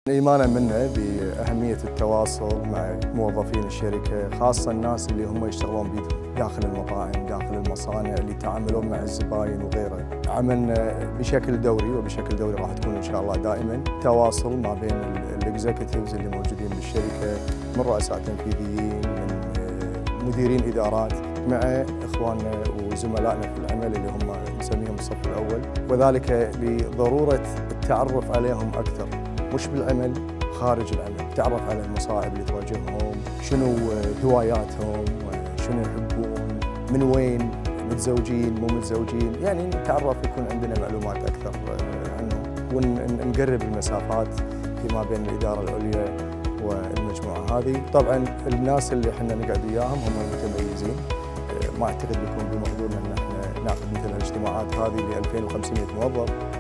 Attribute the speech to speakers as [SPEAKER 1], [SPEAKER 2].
[SPEAKER 1] إيمانا منا بأهمية التواصل مع موظفين الشركة، خاصة الناس اللي هم يشتغلون بيدهم داخل المطاعم، داخل المصانع، اللي يتعاملون مع الزباين وغيره. عملنا بشكل دوري، وبشكل دوري راح تكون إن شاء الله دائما تواصل ما بين الإكزيكتيفز اللي موجودين بالشركة، من رؤساء تنفيذيين، من مديرين إدارات، مع إخواننا وزملائنا في العمل اللي هم نسميهم الصف الأول، وذلك لضرورة التعرف عليهم أكثر، مش بالعمل، خارج العمل، تعرف على المصاعب اللي تواجههم، شنو هواياتهم، شنو يحبون، من وين، متزوجين مو متزوجين، يعني نتعرف يكون عندنا معلومات أكثر عنهم، ونقرب المسافات فيما بين الإدارة العليا والمجموعة هذه. طبعا الناس اللي احنا نقعد وياهم هم متميزين، ما اعتقد بيكون بمقدورنا ان احنا ناخذ مثل الاجتماعات هذه ل 2500 موظف.